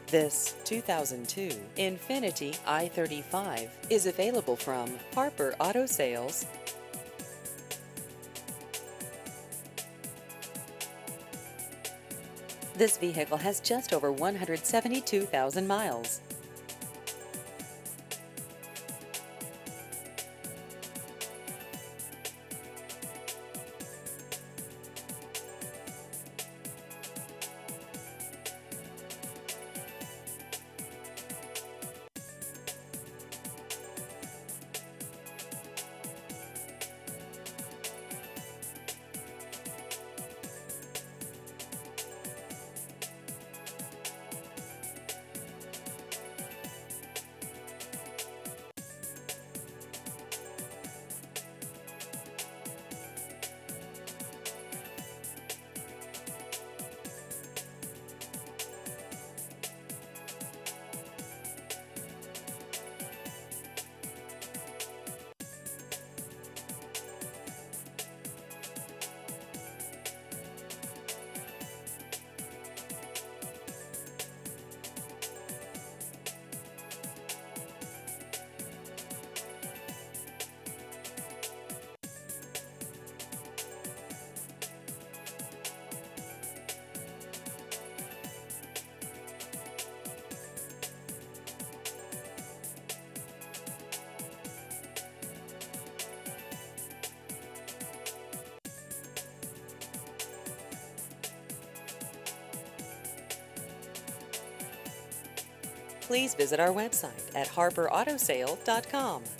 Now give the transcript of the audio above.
This 2002 Infiniti i35 is available from Harper Auto Sales. This vehicle has just over 172,000 miles. Please visit our website at harperautosale.com.